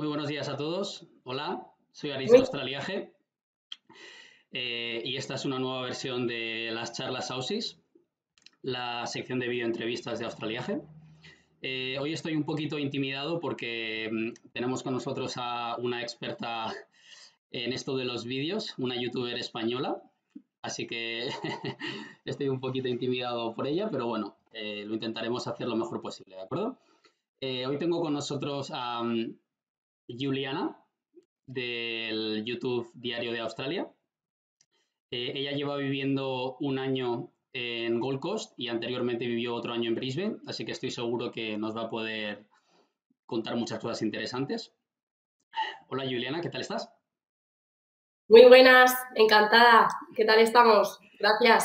Muy buenos días a todos. Hola, soy Aris de Muy, Australiaje y esta es una nueva versión de las charlas Ausis, la sección de vídeo entrevistas de Australiaje. Hoy estoy un poquito intimidado porque tenemos con nosotros a una experta en esto de los vídeos, una youtuber española, así que estoy un poquito intimidado por ella, pero bueno, lo intentaremos hacer lo mejor posible, ¿de acuerdo? Hoy tengo con nosotros a Juliana del YouTube Diario de Australia. Ella lleva viviendo un año en Gold Coast y anteriormente vivió otro año en Brisbane, así que estoy seguro que nos va a poder contar muchas cosas interesantes. Hola Juliana, ¿qué tal estás? muy buenas, encantada. ¿Qué tal estamos? Gracias.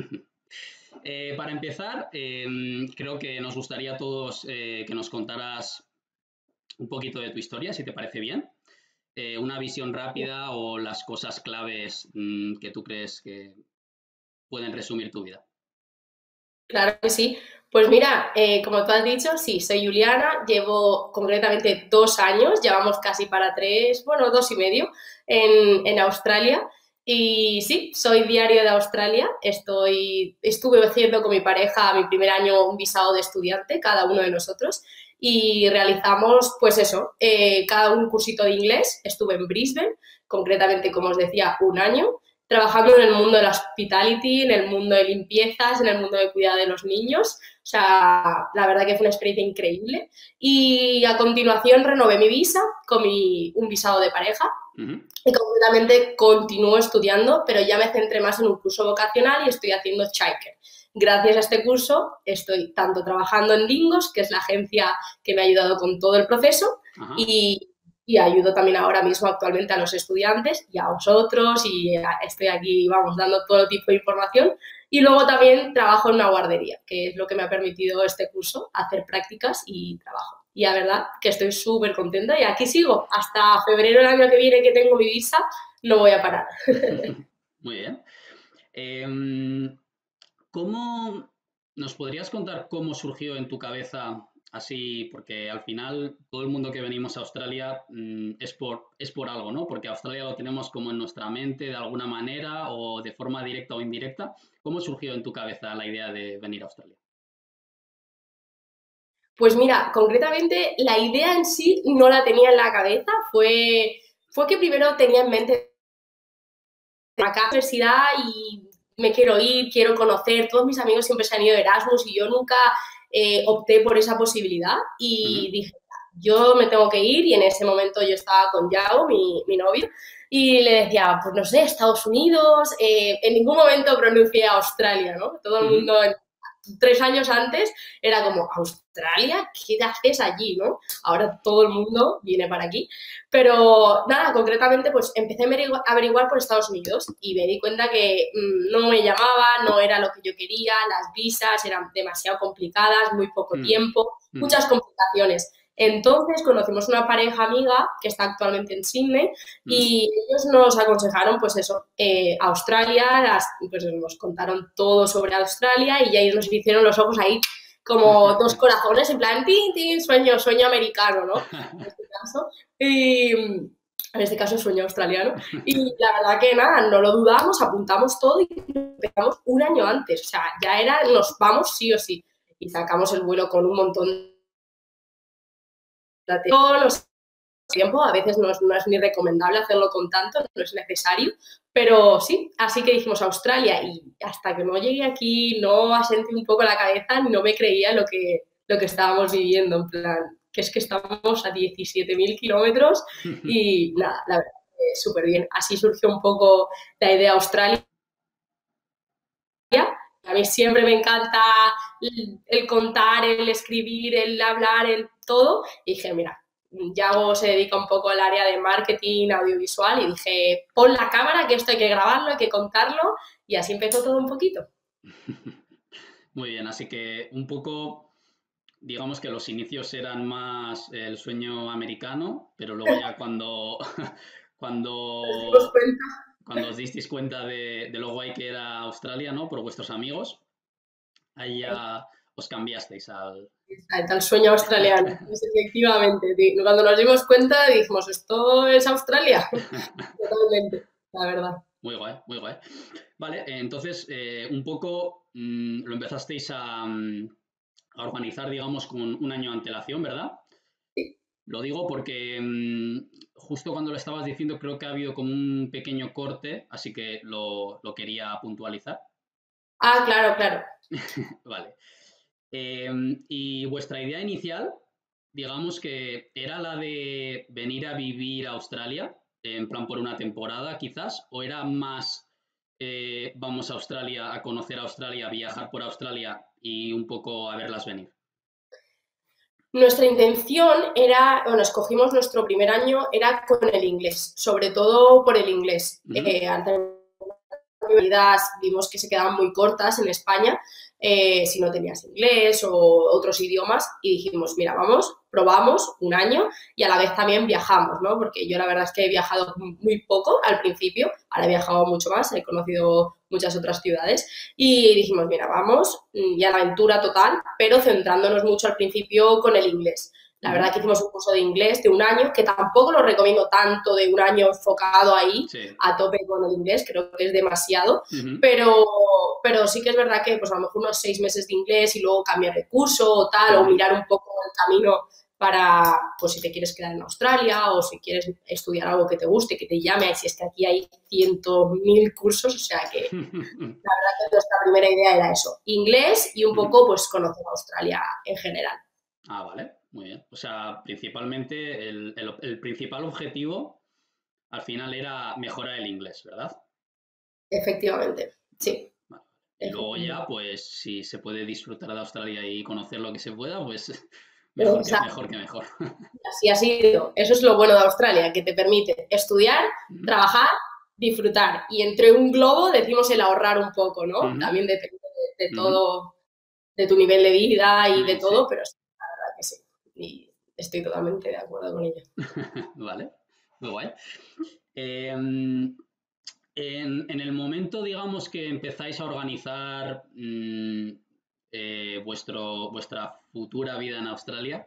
Para empezar, creo que nos gustaría a todos que nos contaras un poquito de tu historia, si te parece bien. Una visión rápida o las cosas claves que tú crees que pueden resumir tu vida. Claro que sí. Pues mira, como tú has dicho, sí, soy Juliana, llevo concretamente 2 años, llevamos casi para tres, bueno, 2 y medio en Australia. Y sí, soy diario de Australia. Estuve haciendo con mi pareja mi primer año un visado de estudiante, cada uno de nosotros, y realizamos, pues eso, cada un cursito de inglés. Estuve en Brisbane, concretamente, como os decía, un año trabajando en el mundo de la hospitality, en el mundo de limpiezas, en el mundo de cuidado de los niños. O sea, la verdad que fue una experiencia increíble. Y a continuación renové mi visa con un visado de pareja Uh -huh. y completamente continúo estudiando, pero ya me centré más en un curso vocacional y estoy haciendo childcare. Gracias a este curso estoy tanto trabajando en Lingos, que es la agencia que me ha ayudado con todo el proceso, Ajá. y ayudo también ahora mismo actualmente a los estudiantes y a vosotros y estoy aquí, vamos, dando todo tipo de información. Y luego también trabajo en una guardería, que es lo que me ha permitido este curso, hacer prácticas y trabajo. Y la verdad que estoy súper contenta y aquí sigo. Hasta febrero del año que viene que tengo mi visa, no voy a parar. Muy bien. Eh, ¿Cómo nos podrías contar cómo surgió en tu cabeza así? Porque al final todo el mundo que venimos a Australia es por algo, ¿no? Porque Australia lo tenemos como en nuestra mente de alguna manera o de forma directa o indirecta. ¿Cómo surgió en tu cabeza la idea de venir a Australia? Pues mira, concretamente la idea en sí no la tenía en la cabeza, fue que primero tenía en mente acá a la universidad y me quiero ir, quiero conocer, todos mis amigos siempre se han ido de Erasmus y yo nunca opté por esa posibilidad Uh -huh. y dije, yo me tengo que ir y en ese momento yo estaba con Yao, mi novio, y le decía, pues no sé, Estados Unidos, en ningún momento pronuncié Australia, ¿no? Todo Uh el -huh. mundo 3 años antes era como, ¿Australia? ¿Qué haces allí, no? Ahora todo el mundo viene para aquí. Pero nada, concretamente pues empecé a averiguar por Estados Unidos y me di cuenta que no me llamaba, no era lo que yo quería, las visas eran demasiado complicadas, muy poco Uh tiempo, -huh. muchas complicaciones. Entonces conocimos una pareja amiga que está actualmente en Sydney Uh -huh. y ellos nos aconsejaron, pues eso, Australia, pues nos contaron todo sobre Australia y ya ellos nos hicieron los ojos ahí como dos corazones, en plan, tin, tin, sueño, sueño americano, ¿no? En este caso. Y en este caso sueño australiano. Y la verdad que nada, no lo dudamos, apuntamos todo y empezamos un año antes. O sea, ya era, nos vamos sí o sí. Y sacamos el vuelo con un montón de atención, tiempo, a veces no es ni recomendable hacerlo con tanto, no es necesario, pero sí, así que dijimos Australia y hasta que no llegué aquí no asentí un poco la cabeza, no me creía lo que estábamos viviendo, en plan, que es que estamos a 17.000 kilómetros y nada, la verdad, súper bien. Así surgió un poco la idea de Australia. A mí siempre me encanta el contar, el escribir, el hablar, el todo. Y dije, mira, Yago se dedica un poco al área de marketing audiovisual y dije, pon la cámara, que esto hay que grabarlo, hay que contarlo. Y así empezó todo un poquito. Muy bien, así que un poco, digamos que los inicios eran más el sueño americano, pero luego ya Nos dimos cuando, cuenta. cuando os disteis cuenta de lo guay que era Australia, ¿no? Por vuestros amigos, ahí ya os cambiasteis al... Al sueño australiano, pues, efectivamente. Cuando nos dimos cuenta dijimos, ¿esto es Australia? Totalmente, la verdad. Muy guay, muy guay. Vale, entonces un poco lo empezasteis a organizar, digamos, con un año de antelación, ¿verdad? Sí. Lo digo porque justo cuando lo estabas diciendo creo que ha habido como un pequeño corte, así que lo quería puntualizar. Ah, claro, claro. Vale. Y vuestra idea inicial, digamos que era la de venir a vivir a Australia, en plan por una temporada quizás, o era más vamos a Australia, a conocer Australia, viajar por Australia y un poco a verlas venir. Nuestra intención era, bueno, escogimos nuestro primer año, era con el inglés, sobre todo por el inglés. Antes vimos que se quedaban muy cortas en España si no tenías inglés o otros idiomas y dijimos, mira, vamos, probamos un año y a la vez también viajamos, ¿no? Porque yo la verdad es que he viajado muy poco al principio, ahora he viajado mucho más, he conocido muchas otras ciudades y dijimos, mira, vamos, y a la aventura total, pero centrándonos mucho al principio con el inglés. La verdad que hicimos un curso de inglés de un año, que tampoco lo recomiendo tanto de un año enfocado ahí a tope con el inglés, creo que es demasiado, pero sí que es verdad que pues a lo mejor unos 6 meses de inglés y luego cambiar de curso o tal, o mirar un poco el camino para, pues si te quieres quedar en Australia o si quieres estudiar algo que te guste, que te llame, y si es que aquí hay 100.000 cursos, o sea que la verdad que nuestra primera idea era eso, inglés y un poco pues conocer Australia en general. Ah, vale, muy bien. O sea, principalmente el principal objetivo al final era mejorar el inglés, ¿verdad? Efectivamente, sí. Vale. Y luego ya, pues, si se puede disfrutar de Australia y conocer lo que se pueda, pues mejor que mejor. Así ha sido. Eso es lo bueno de Australia, que te permite estudiar, trabajar, disfrutar. Y entre un globo decimos el ahorrar un poco, ¿no? También depende de todo, de tu nivel de vida y de todo, pero sí, la verdad que sí. Y estoy totalmente de acuerdo con ello. Vale, muy guay. En el momento, digamos, que empezáis a organizar vuestra futura vida en Australia,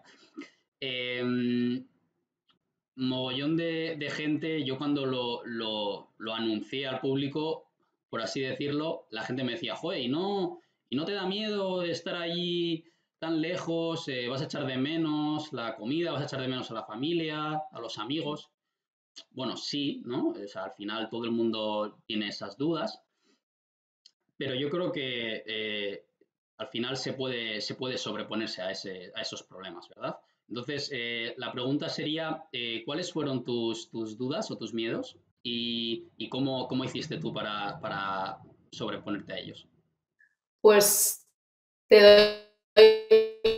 mogollón de gente, yo cuando lo anuncié al público, por así decirlo, la gente me decía, joder, ¿y no te da miedo de estar allí tan lejos? ¿Vas a echar de menos la comida? ¿Vas a echar de menos a la familia, a los amigos? Bueno, sí, ¿no? O sea, al final todo el mundo tiene esas dudas, pero yo creo que al final se puede sobreponerse a esos problemas, ¿verdad? Entonces, la pregunta sería, ¿cuáles fueron tus dudas o tus miedos y cómo hiciste tú para sobreponerte a ellos? Pues te doy...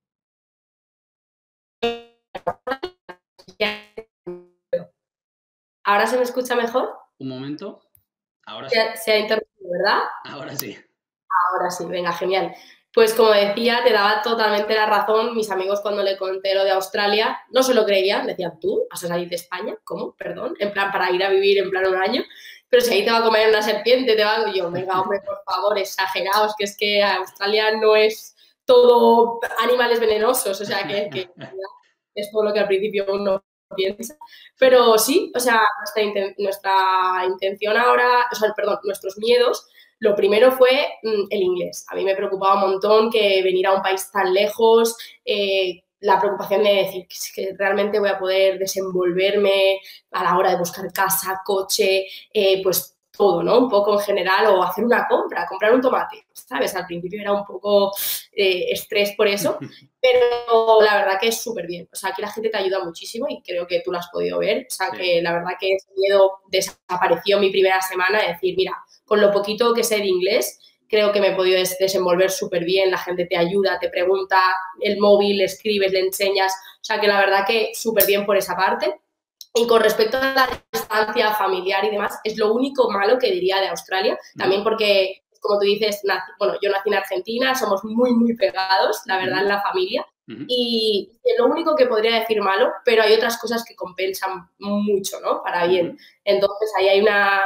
¿Ahora se me escucha mejor? Un momento. Ahora sí. Se ha interrumpido, ¿verdad? Ahora sí. Ahora sí, venga, genial. Pues como decía, te daba totalmente la razón. Mis amigos cuando le conté lo de Australia no se lo creían, decían, ¿tú vas a salir de España? ¿Cómo? Perdón, en plan para ir a vivir en plan un año. Pero si ahí te va a comer una serpiente, te va... Y yo, venga, hombre, por favor, exageraos, que es que Australia no es todo animales venenosos, o sea, que es todo lo que al principio uno piensa. Pero sí, o sea, nuestra intención ahora, o sea, perdón, nuestros miedos, lo primero fue el inglés. A mí me preocupaba un montón que venir a un país tan lejos, la preocupación de decir que realmente voy a poder desenvolverme a la hora de buscar casa, coche, pues todo, ¿no? Un poco en general, o hacer una compra, comprar un tomate, ¿sabes? Al principio era un poco estrés por eso, pero la verdad que es súper bien. O sea, aquí la gente te ayuda muchísimo y creo que tú lo has podido ver. O sea, sí, que la verdad que ese miedo desapareció mi primera semana de decir, mira, con lo poquito que sé de inglés, creo que me he podido desenvolver súper bien, la gente te ayuda, te pregunta, el móvil, le escribes, le enseñas, o sea que la verdad que súper bien por esa parte. Y con respecto a la distancia familiar y demás, es lo único malo que diría de Australia, también porque, como tú dices, bueno, yo nací en Argentina, somos muy, muy pegados, la verdad, en la familia, y es lo único que podría decir malo, pero hay otras cosas que compensan mucho, ¿no? Para bien. Entonces, ahí hay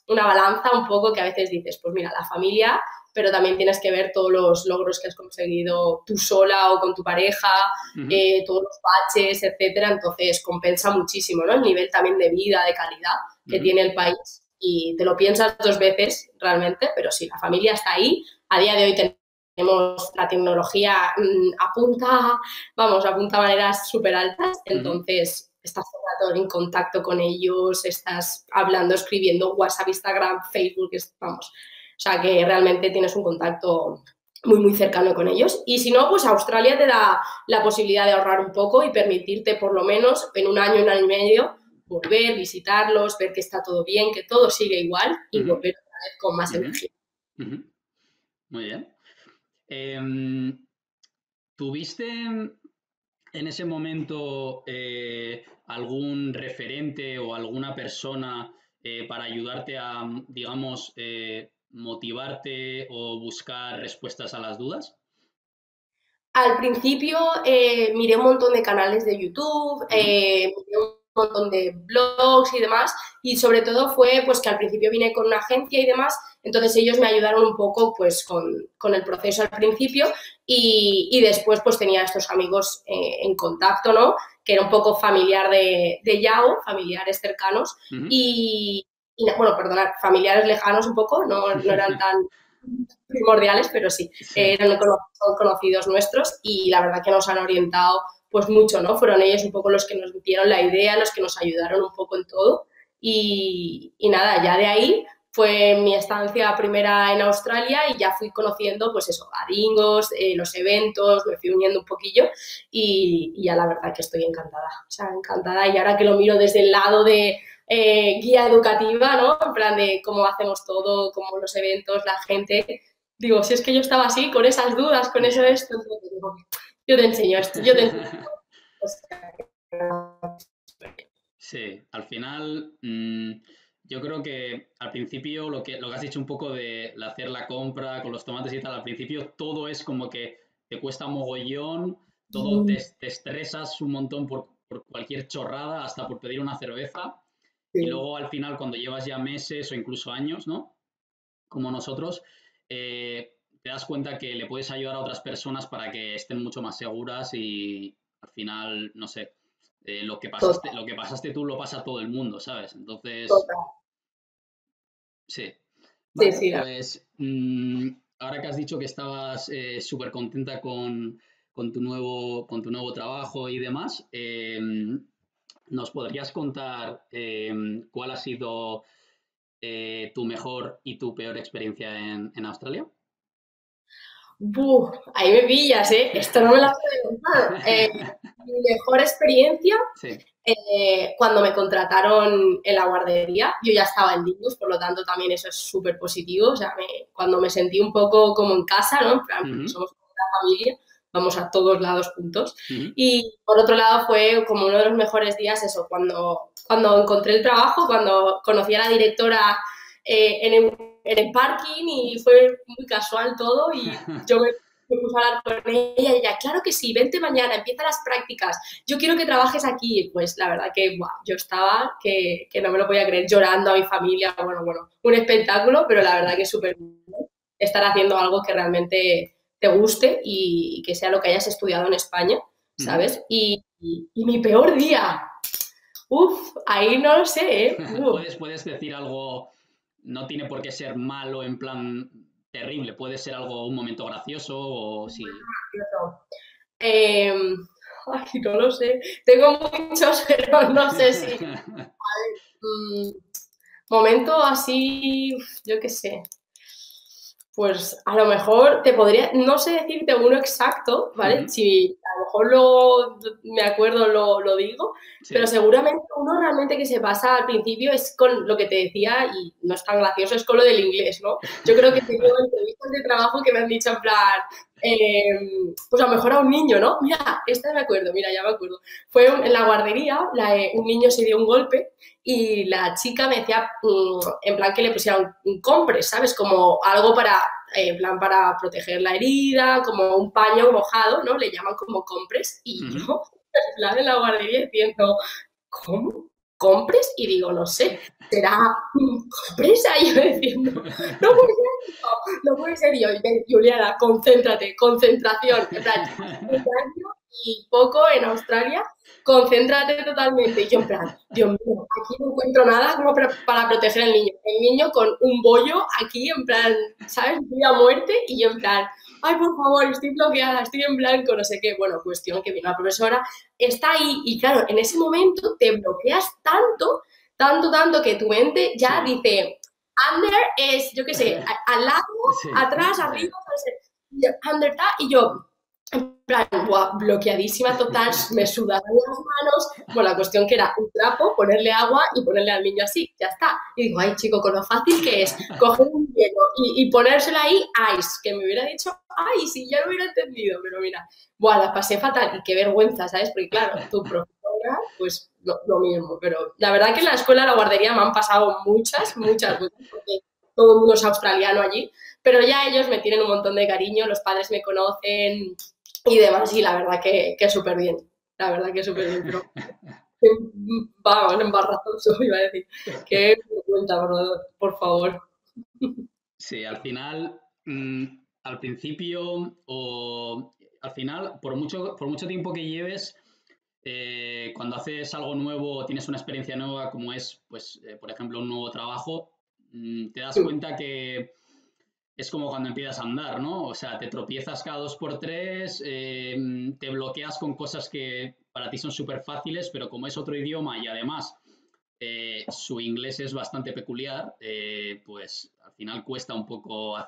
una balanza un poco que a veces dices, pues mira, la familia, pero también tienes que ver todos los logros que has conseguido tú sola o con tu pareja, todos los baches, etcétera. Entonces compensa muchísimo, ¿no? El nivel también de vida, de calidad que tiene el país y te lo piensas 2 veces realmente, pero sí, la familia está ahí. A día de hoy tenemos la tecnología apunta a maneras súper altas, entonces estás todo el rato en contacto con ellos, estás hablando, escribiendo, WhatsApp, Instagram, Facebook, vamos, o sea que realmente tienes un contacto muy, muy cercano con ellos. Y si no, pues Australia te da la posibilidad de ahorrar un poco y permitirte por lo menos en un año y medio volver, visitarlos, ver que está todo bien, que todo sigue igual y volver otra vez con más energía. Muy bien. ¿Tuviste en ese momento algún referente o alguna persona para ayudarte a, digamos, motivarte o buscar respuestas a las dudas? Al principio miré un montón de canales de YouTube, miré un montón de blogs y demás, y sobre todo fue pues que al principio vine con una agencia y demás, entonces ellos me ayudaron un poco pues con el proceso al principio y después pues tenía estos amigos en contacto, ¿no? Que era un poco familiar de Yao, familiares cercanos bueno, perdonad, familiares lejanos un poco, no eran tan primordiales, pero sí, son conocidos nuestros y la verdad que nos han orientado pues mucho, ¿no? Fueron ellos un poco los que nos dieron la idea, los que nos ayudaron un poco en todo y nada, ya de ahí fue mi estancia primera en Australia y ya fui conociendo pues eso, a gringos, los eventos, me fui uniendo un poquillo y ya la verdad que estoy encantada, o sea, encantada y ahora que lo miro desde el lado de guía educativa, ¿no? En plan de cómo hacemos todo, cómo los eventos, la gente. Digo, si es que yo estaba así, con esas dudas, con eso esto, entonces digo, yo te enseño esto, yo te enseño esto. Sí, al final yo creo que al principio lo que has dicho un poco de hacer la compra con los tomates y tal, al principio todo es como que te cuesta mogollón, todo te estresas un montón por cualquier chorrada, hasta por pedir una cerveza. Y Sí. luego al final, cuando llevas ya meses o incluso años, ¿no? Como nosotros, te das cuenta que le puedes ayudar a otras personas para que estén mucho más seguras y al final, no sé, lo que pasaste tú lo pasa todo el mundo, ¿sabes? Entonces, Total. sí. Sí, Vale, sí, pues ahora que has dicho que estabas súper contenta con tu nuevo trabajo y demás, ¿nos podrías contar cuál ha sido tu mejor y tu peor experiencia en Australia? Ahí me pillas, ¿eh? Esto no me lo has preguntado. Mi mejor experiencia Sí. cuando me contrataron en la guardería, yo ya estaba en Dingus, por lo tanto también eso es súper positivo, o sea, cuando me sentí un poco como en casa, ¿no? En plan, porque somos una familia, vamos a todos lados juntos. Y por otro lado fue como uno de los mejores días eso, cuando encontré el trabajo, cuando conocí a la directora en el parking y fue muy casual todo y yo me puse a hablar con ella y ella, claro que sí, vente mañana, empieza las prácticas, yo quiero que trabajes aquí. Pues la verdad que yo estaba que no me lo podía creer, llorando a mi familia, bueno, un espectáculo, pero la verdad que es súper bien estar haciendo algo que realmente te guste y que sea lo que hayas estudiado en España, ¿sabes? Y mi peor día, ahí no lo sé, ¿eh? Puedes decir algo, no tiene por qué ser malo en plan terrible, puede ser algo, un momento gracioso o sí. Eh, ay, no lo sé. Tengo muchos, pero no sé si. Mm, momento así, yo qué sé. Pues a lo mejor te podría, no sé decirte uno exacto, ¿vale? Si a lo mejor me acuerdo, lo digo, pero Sí. seguramente uno realmente que se pasa al principio es con lo que te decía, y no es tan gracioso, es con lo del inglés, ¿no? Yo creo que tengo entrevistas de trabajo que me han dicho en plan, pues a lo mejor a un niño, ¿no? Mira, esta me acuerdo, mira, ya me acuerdo. Fue en la guardería, un niño se dio un golpe y la chica me decía, en plan, que le pusieran un compres, ¿sabes? Como algo para, en plan, para proteger la herida, como un paño mojado, ¿no? Le llaman como compres. Y yo, en plan, en la guardería diciendo, ¿cómo? compres, y digo, no sé, será compresa, y yo diciendo, no puede ser, y yo, Juliana, concéntrate, concentración, en plan, un año y poco en Australia, concéntrate totalmente, y yo en plan, Dios mío, aquí no encuentro nada como para proteger al niño, el niño con un bollo aquí, en plan, ¿sabes? Vida a muerte, y yo en plan, ay, por favor, estoy bloqueada, estoy en blanco, no sé qué. Bueno, cuestión que vino la profesora, está ahí y claro, en ese momento te bloqueas tanto, tanto, tanto que tu mente ya Sí. dice, under es, yo qué sé, al lado, Sí, atrás, sí. arriba, under, y yo, en plan, bloqueadísima total, me sudaban las manos. Bueno, la cuestión que era un trapo, ponerle agua y ponerle al niño así, ya está. Y digo, ay, chico, con lo fácil que es coger un hielo y ponérselo ahí, ice, que me hubiera dicho, ay, sí, ya lo hubiera entendido, pero mira, bueno, la pasé fatal y qué vergüenza, ¿sabes? Porque claro, tu profesora, pues lo mismo, pero la verdad que en la escuela, la guardería, me han pasado muchas, muchas veces, porque todo el mundo es australiano allí, pero ya ellos me tienen un montón de cariño, los padres me conocen y demás, y la verdad que súper bien, la verdad que súper bien, pero vamos, embarazoso, iba a decir, que cuenta, por favor. Sí, al final, al principio o al final, por mucho tiempo que lleves, cuando haces algo nuevo, tienes una experiencia nueva, como es, pues, por ejemplo, un nuevo trabajo, te das cuenta que es como cuando empiezas a andar, ¿no? O sea, te tropiezas cada dos por tres, te bloqueas con cosas que para ti son súper fáciles, pero como es otro idioma y además su inglés es bastante peculiar, pues al final cuesta un poco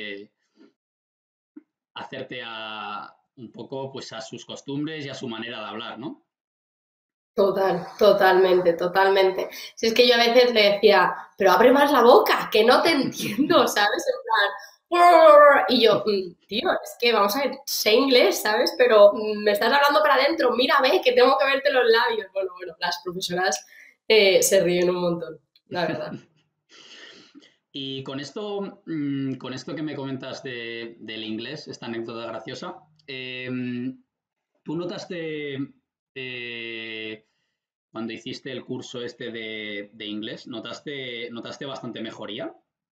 hacerte un poco pues a sus costumbres y a su manera de hablar, ¿no? Totalmente, totalmente. Si es que yo a veces le decía, pero abre más la boca, que no te entiendo, ¿sabes? En plan, y yo, tío, es que vamos a ver, sé inglés, ¿sabes? Pero me estás hablando para adentro, mira, ve, que tengo que verte los labios. Bueno, las profesoras se ríen un montón, la verdad. Y con esto que me comentas del inglés, esta anécdota graciosa, ¿tú notaste cuando hiciste el curso este de inglés, notaste bastante mejoría?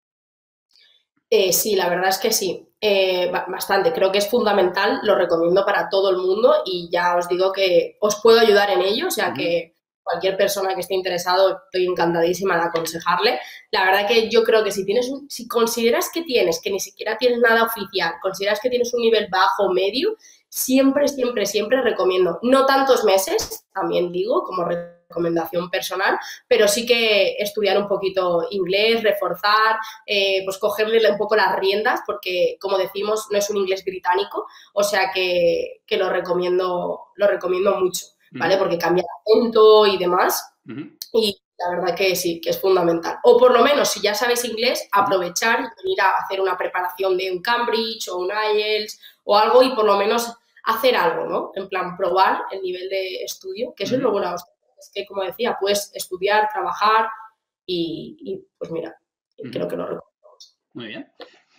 Sí, la verdad es que sí, bastante. Creo que es fundamental, lo recomiendo para todo el mundo y ya os digo que os puedo ayudar en ello, o sea Ujú. que cualquier persona que esté interesado, estoy encantadísima de aconsejarle. La verdad que yo creo que si consideras que tienes, que ni siquiera tienes nada oficial, consideras que tienes un nivel bajo o medio, siempre, siempre, siempre recomiendo, no tantos meses, también digo, como recomendación personal, pero sí que estudiar un poquito inglés, reforzar, pues cogerle un poco las riendas, porque como decimos, no es un inglés británico, o sea que lo recomiendo mucho, ¿vale? Ujú, Porque cambia el acento y demás, ujú, y la verdad que sí, que es fundamental. O por lo menos, si ya sabes inglés, ujú, aprovechar y venir a hacer una preparación de un Cambridge o un IELTS o algo y por lo menos hacer algo, ¿no? En plan, probar el nivel de estudio, que eso es lo ujú, bueno. Es que, como decía, puedes estudiar, trabajar pues mira, creo ujú. que lo recomiendo. Muy bien.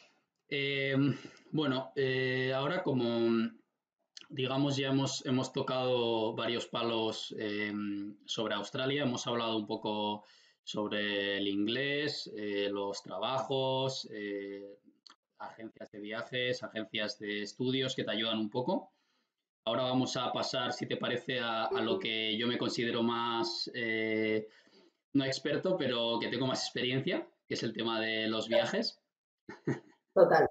Bueno, ahora como digamos ya hemos tocado varios palos sobre Australia, hemos hablado un poco sobre el inglés, los trabajos, agencias de viajes, agencias de estudios que te ayudan un poco. Ahora vamos a pasar, si te parece, a lo que yo me considero más, no experto, pero que tengo más experiencia, que es el tema de los viajes. Total.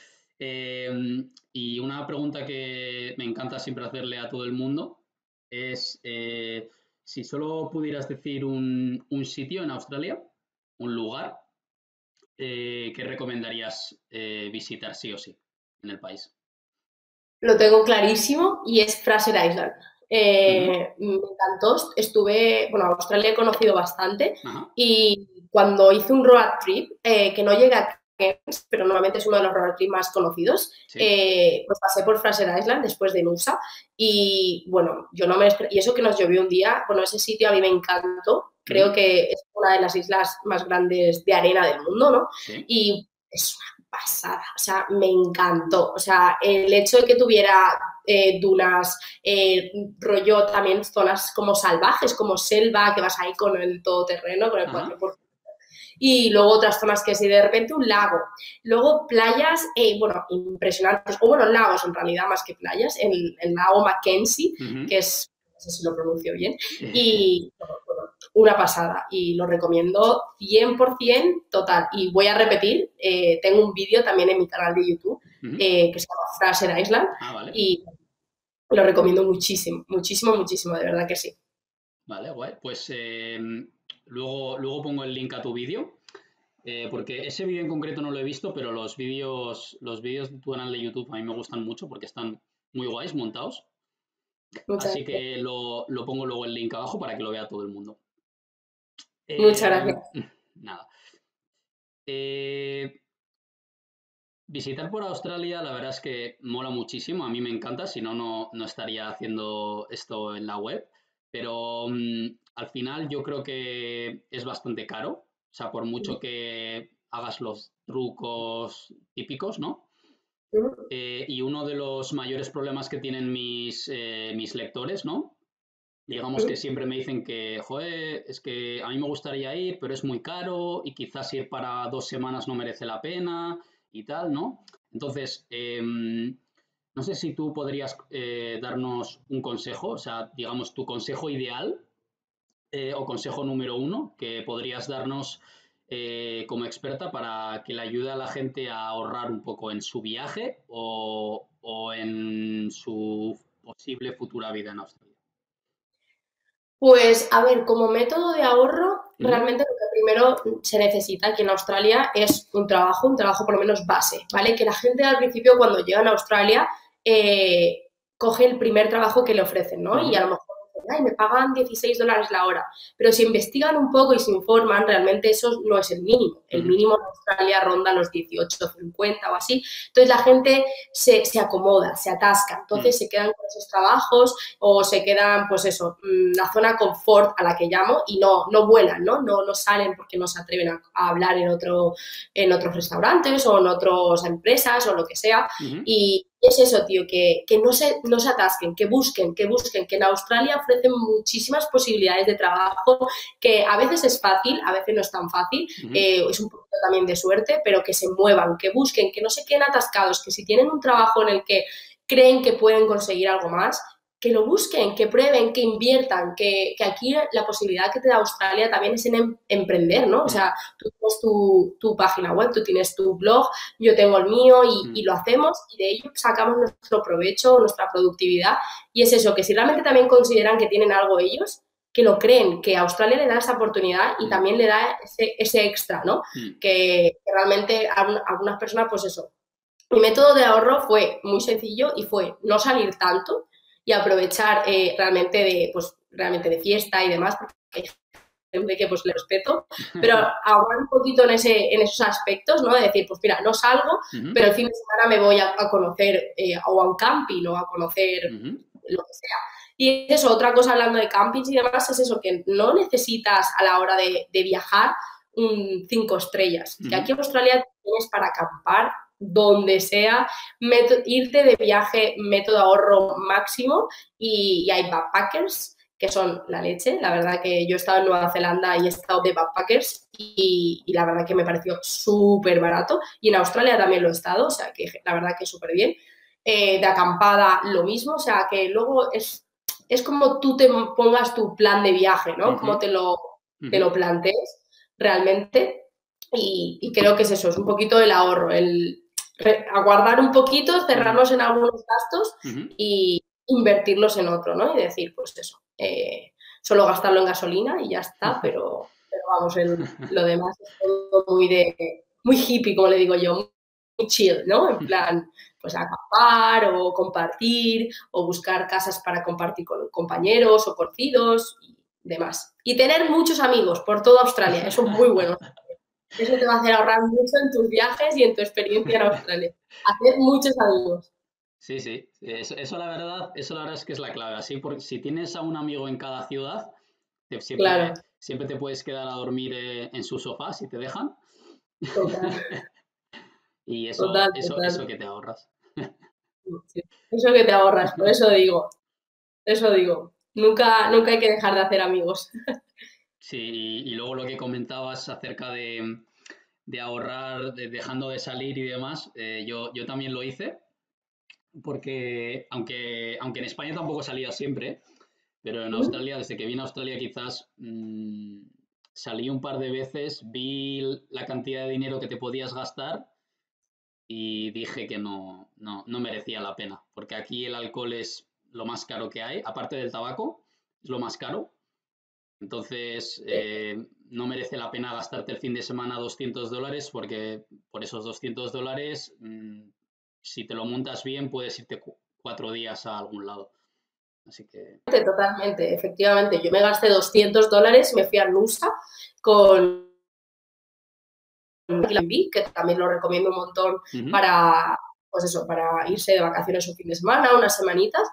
Y una pregunta que me encanta siempre hacerle a todo el mundo es si solo pudieras decir un sitio en Australia, un lugar, ¿qué recomendarías visitar sí o sí en el país? Lo tengo clarísimo y es Fraser Island. Ujú, Me encantó, bueno, Australia he conocido bastante ajá, y cuando hice un road trip, que no llega a Cairns, pero normalmente es uno de los road trips más conocidos, sí. pues pasé por Fraser Island después de Nusa y bueno, yo no me y eso que nos llovió un día, bueno, ese sitio a mí me encantó, creo Ujú, que es una de las islas más grandes de arena del mundo, ¿no? sí. Y es una pasada, o sea, me encantó. O sea, el hecho de que tuviera dunas, rollo también zonas como salvajes, como selva, que vas ahí con el todoterreno, con el 4x4. Y luego otras zonas que sí, de repente un lago. Luego playas, bueno, impresionantes, o bueno, lagos en realidad más que playas, el lago Mackenzie, que es, no sé si lo pronuncio bien, y bueno, una pasada, y lo recomiendo 100% total. Y voy a repetir, tengo un vídeo también en mi canal de YouTube, que se llama Fraser Island, vale. y lo recomiendo muchísimo, muchísimo, muchísimo, de verdad que sí. Vale, guay. Pues luego pongo el link a tu vídeo, porque ese vídeo en concreto no lo he visto, pero los vídeos de tu canal de YouTube a mí me gustan mucho porque están muy guays montados. Muchas Así gracias. que lo pongo luego el link abajo para que lo vea todo el mundo. Muchas gracias. Nada. Visitar por Australia, la verdad es que mola muchísimo, a mí me encanta, si no, no estaría haciendo esto en la web, pero al final yo creo que es bastante caro, o sea, por mucho que hagas los trucos típicos, ¿no? Y uno de los mayores problemas que tienen mis lectores, ¿no? Digamos que siempre me dicen que, joder, es que a mí me gustaría ir, pero es muy caro y quizás ir para 2 semanas no merece la pena y tal, ¿no? Entonces, no sé si tú podrías darnos un consejo, o sea, digamos, tu consejo ideal o consejo número uno que podrías darnos como experta para que le ayude a la gente a ahorrar un poco en su viaje o en su posible futura vida en Australia. Pues, a ver, como método de ahorro, realmente lo que primero se necesita aquí en Australia es un trabajo por lo menos base, ¿vale? Que la gente al principio cuando llegan a Australia coge el primer trabajo que le ofrecen, ¿no? Y a lo mejor dicen, ay, me pagan $16 la hora. Pero si investigan un poco y se informan, realmente eso no es el mínimo. El mínimo en Australia ronda los 18,50 o así. Entonces la gente se acomoda, se atasca. Entonces se quedan con esos trabajos o se quedan, pues eso, la zona confort a la que llamo y no vuelan, ¿no? No salen porque no se atreven a hablar en otros restaurantes o en otras empresas o lo que sea. Y es eso, tío, que no se atasquen, que busquen, que en Australia ofrecen muchísimas posibilidades de trabajo, que a veces es fácil, a veces no es tan fácil, es un poquito también de suerte, pero que se muevan, que busquen, que no se queden atascados, que si tienen un trabajo en el que creen que pueden conseguir algo más, que lo busquen, que prueben, que inviertan, que aquí la posibilidad que te da Australia también es en emprender, ¿no? O sea, tú tienes tu página web, tú tienes tu blog, yo tengo el mío y lo hacemos y de ello sacamos nuestro provecho, nuestra productividad y es eso, que si realmente también consideran que tienen algo ellos, que lo creen, que Australia le da esa oportunidad y también le da ese extra, ¿no? Que realmente a algunas personas, pues eso. Mi método de ahorro fue muy sencillo y fue no salir tanto y aprovechar realmente de fiesta y demás, porque hay gente que pues le respeto, pero ahorrar un poquito en esos aspectos, ¿no? De decir, pues mira, no salgo, pero el fin de semana me voy a conocer o a un camping o a conocer lo que sea. Y eso, otra cosa hablando de campings y demás, es eso, que no necesitas a la hora de viajar 5 estrellas. Que aquí en Australia tienes para acampar donde sea, irte de viaje, método ahorro máximo y hay backpackers que son la leche. La verdad que yo he estado en Nueva Zelanda y he estado de backpackers y la verdad que me pareció súper barato y en Australia también lo he estado, o sea que la verdad que súper bien. De acampada lo mismo, o sea que luego es como tú te pongas tu plan de viaje, ¿no? Como te lo plantees realmente y creo que es eso, es un poquito el ahorro, el aguardar un poquito, cerrarnos en algunos gastos y invertirlos en otro, ¿no? Y decir, pues eso, solo gastarlo en gasolina y ya está, pero vamos, lo demás es todo muy hippie, como le digo yo, muy chill, ¿no? En plan, pues acampar o compartir o buscar casas para compartir con compañeros o conocidos y demás. Y tener muchos amigos por toda Australia, eso es muy bueno. Eso te va a hacer ahorrar mucho en tus viajes y en tu experiencia en Australia. Hacer muchos amigos. Sí, sí. Eso la verdad es que es la clave. Así, porque si tienes a un amigo en cada ciudad, Claro. siempre te puedes quedar a dormir en su sofá si te dejan. Total. Y Total, eso total. que te ahorras. Sí. Eso que te ahorras, por eso digo, nunca hay que dejar de hacer amigos. Sí, y luego lo que comentabas acerca de ahorrar, dejando de salir y demás, yo también lo hice, porque aunque en España tampoco salía siempre, pero en ¿Mm? Australia, desde que vine a Australia quizás salí un par de veces, vi la cantidad de dinero que te podías gastar y dije que no merecía la pena, porque aquí el alcohol es lo más caro que hay, aparte del tabaco, es lo más caro. Entonces, no merece la pena gastarte el fin de semana $200 porque por esos $200, si te lo montas bien, puedes irte 4 días a algún lado. Así que, Totalmente, efectivamente. Yo me gasté $200 y me fui a Nusa con Airbnb, que también lo recomiendo un montón ujú, para, pues eso, para irse de vacaciones un fin de semana, unas semanitas.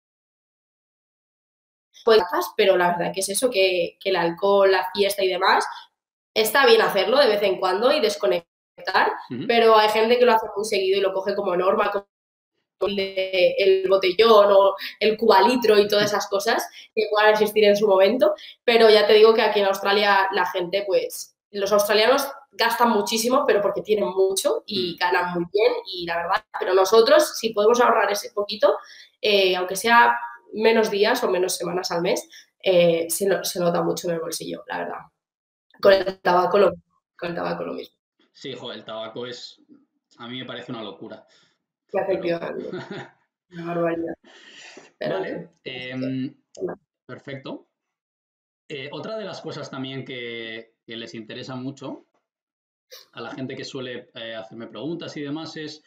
Pues, pero la verdad que es eso, que el alcohol, la fiesta y demás, está bien hacerlo de vez en cuando y desconectar, ujú. pero hay gente que lo hace muy seguido y lo coge como norma, como el botellón o el cubalitro y todas esas cosas que puedan existir en su momento, pero ya te digo que aquí en Australia la gente, pues, los australianos gastan muchísimo, pero porque tienen mucho y Mm. ganan muy bien y la verdad, pero nosotros si podemos ahorrar ese poquito, aunque sea menos días o menos semanas al mes, se nota mucho en el bolsillo, la verdad. Con Mm. el tabaco lo, con el tabaco lo mismo. Sí, joder, el tabaco a mí me parece una locura, pero Efectivamente, una barbaridad. Pero sí, vale, así que, perfecto. Otra de las cosas también que les interesa mucho a la gente que suele hacerme preguntas y demás es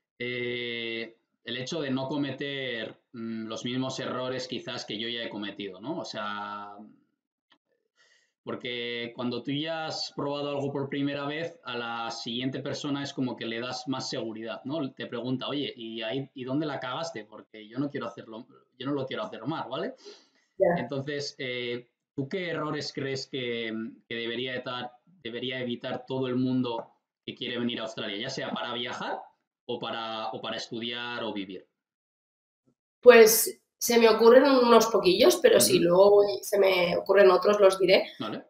el hecho de no cometer los mismos errores quizás que yo ya he cometido, ¿no? O sea, porque cuando tú ya has probado algo por primera vez, a la siguiente persona es como que le das más seguridad, ¿no? Te pregunta, oye, ¿y dónde la cagaste? Porque yo no quiero hacerlo, yo no lo quiero hacer más, ¿vale? ya. Entonces, ¿tú qué errores crees que debería evitar todo el mundo que quiere venir a Australia, ya sea para viajar o para estudiar o vivir? Pues se me ocurren unos poquillos, pero si Ujú, luego se me ocurren otros, los diré. ¿vale?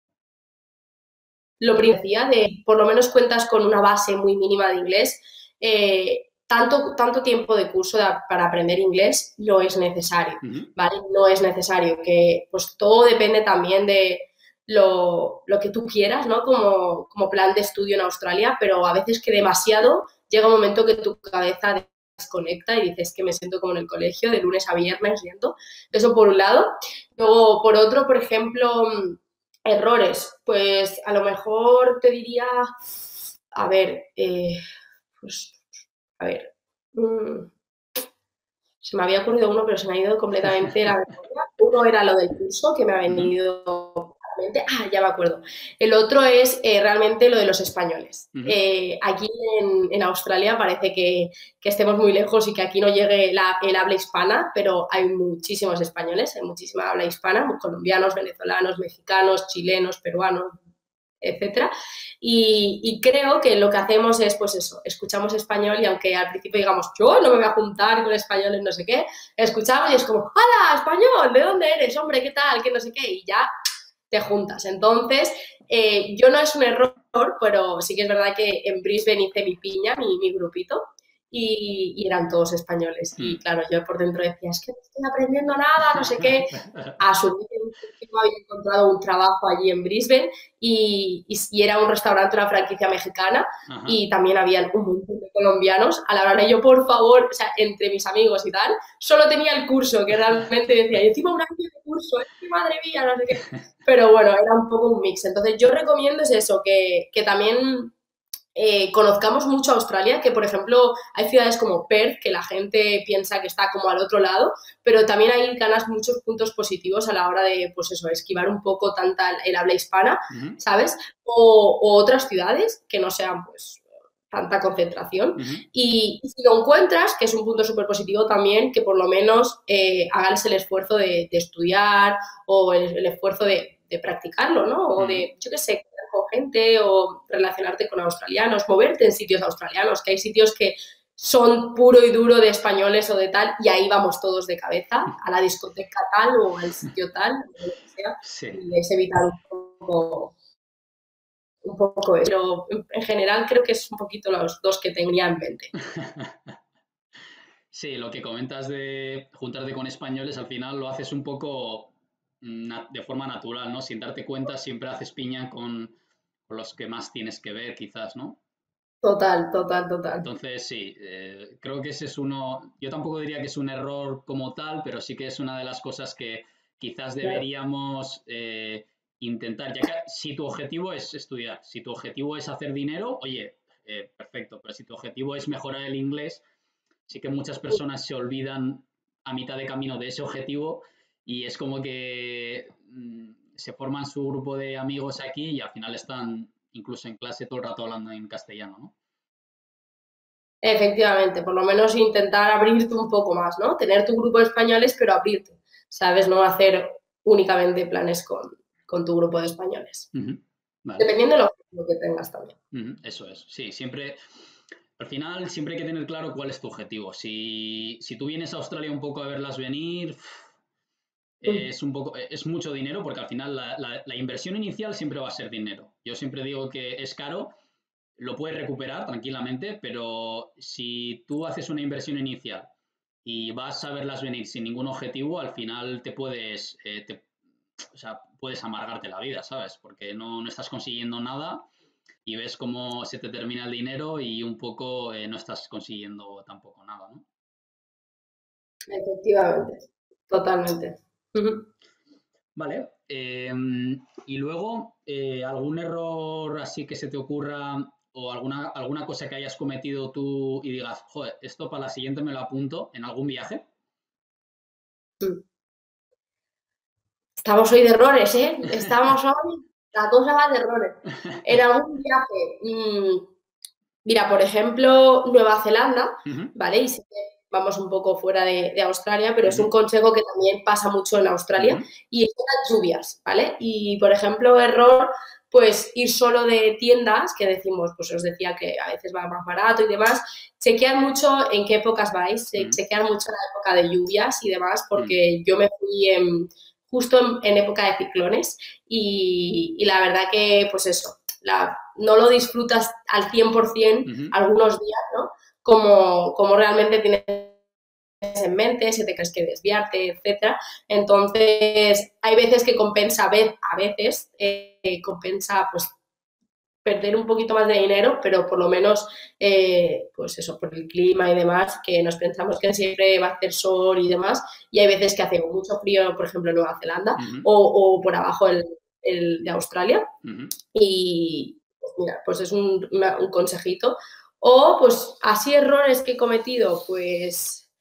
Lo primero de, por lo menos cuentas con una base muy mínima de inglés, tanto tiempo de curso para aprender inglés no es necesario, Ujú, ¿vale? No es necesario, que pues todo depende también de lo que tú quieras, ¿no? Como plan de estudio en Australia, pero a veces que demasiado llega un momento que tu cabeza desconecta y dices que me siento como en el colegio de lunes a viernes viendo. Eso por un lado. Luego, por otro, por ejemplo, errores, pues a lo mejor te diría, a ver, pues, a ver, mm, se me había ocurrido uno, pero se me ha ido completamente la memoria. Uno era lo del curso, que me ha ujú, venido a la mente. Ah, ya me acuerdo. El otro es realmente lo de los españoles. ujú, Aquí en Australia parece que estemos muy lejos y que aquí no llegue el habla hispana, pero hay muchísimos españoles, hay muchísima habla hispana, colombianos, venezolanos, mexicanos, chilenos, peruanos, etcétera. Y creo que lo que hacemos es, pues eso, escuchamos español y aunque al principio digamos, yo no me voy a juntar con españoles, no sé qué, escuchamos y es como, ¡hola, español! ¿De dónde eres? Hombre, ¿qué tal? ¿Qué no sé qué? Y ya te juntas. Entonces, yo no es un error, pero sí que es verdad que en Brisbane hice mi piña, mi grupito, y eran todos españoles. Y mm. claro, yo por dentro decía, es que no estoy aprendiendo nada, no sé qué. A su vez, yo había encontrado un trabajo allí en Brisbane y era un restaurante, una franquicia mexicana, Ajá. y también habían un montón de colombianos. A la hora de yo, por favor, o sea, entre mis amigos y tal, solo tenía el curso, que realmente decía, y encima un año de curso, es que madre mía, no sé qué. Pero bueno, era un poco un mix. Entonces yo recomiendo es eso, que también conozcamos mucho Australia, que por ejemplo hay ciudades como Perth, que la gente piensa que está como al otro lado, pero también ahí ganas muchos puntos positivos a la hora de, pues eso, esquivar un poco tanta el habla hispana, Ujú, ¿sabes? O otras ciudades que no sean pues tanta concentración. ujú, Y si lo encuentras, que es un punto súper positivo también, que por lo menos hagas el esfuerzo de estudiar o el esfuerzo de practicarlo, ¿no? O ujú. de, yo qué sé, con gente o relacionarte con australianos, moverte en sitios australianos, que hay sitios que son puro y duro de españoles o de tal, y ahí vamos todos de cabeza a la discoteca tal o al sitio tal, o lo que sea, Sí. y es evitar un poco eso. Pero en general creo que es un poquito los dos que tenía en mente. Sí, lo que comentas de juntarte con españoles, al final lo haces un poco de forma natural, ¿no? Sin darte cuenta, siempre haces piña con los que más tienes que ver, quizás, ¿no? Total, total, total. Entonces, sí, creo que ese es uno, yo tampoco diría que es un error como tal, pero sí que es una de las cosas que quizás Claro. deberíamos intentar, ya que si tu objetivo es estudiar, si tu objetivo es hacer dinero, oye, perfecto, pero si tu objetivo es mejorar el inglés, sí que muchas personas se olvidan a mitad de camino de ese objetivo y es como que se forman su grupo de amigos aquí y al final están incluso en clase todo el rato hablando en castellano, ¿no? Efectivamente, por lo menos intentar abrirte un poco más, ¿no? Tener tu grupo de españoles, pero abrirte, ¿sabes? No hacer únicamente planes con tu grupo de españoles. Vale. Dependiendo de lo que tengas también. Eso es, sí, siempre, al final siempre hay que tener claro cuál es tu objetivo. Si tú vienes a Australia un poco a verlas venir, es un poco, es mucho dinero porque al final la inversión inicial siempre va a ser dinero. Yo siempre digo que es caro, lo puedes recuperar tranquilamente, pero si tú haces una inversión inicial y vas a verlas venir sin ningún objetivo, al final o sea, puedes amargarte la vida, ¿sabes? Porque no estás consiguiendo nada y ves cómo se te termina el dinero y un poco no estás consiguiendo tampoco nada, ¿no? Efectivamente, totalmente. Vale. Y luego, ¿algún error así que se te ocurra o alguna cosa que hayas cometido tú y digas, joder, esto para la siguiente me lo apunto en algún viaje? Estamos hoy de errores, ¿eh? Estamos hoy, la cosa va de errores. En algún viaje, mira, por ejemplo, Nueva Zelanda, ¿vale? Y sí que vamos un poco fuera de Australia, pero es un consejo que también pasa mucho en Australia, y son las lluvias, ¿vale? Y, por ejemplo, error, pues ir solo de tiendas, que decimos, pues os decía que a veces va más barato y demás, chequear mucho en qué épocas vais, chequear mucho la época de lluvias y demás, porque yo me fui justo en época de ciclones y la verdad que, pues eso, no lo disfrutas al 100% algunos días, ¿no? Como realmente tienes en mente, si te crees que desviarte, etcétera. Entonces, hay veces que compensa, a veces compensa, pues, perder un poquito más de dinero, pero por lo menos, pues eso, por el clima y demás, que nos pensamos que siempre va a hacer sol y demás, y hay veces que hace mucho frío, por ejemplo, en Nueva Zelanda, o por abajo el de Australia, y pues mira, pues es un consejito. O pues así errores que he cometido, pues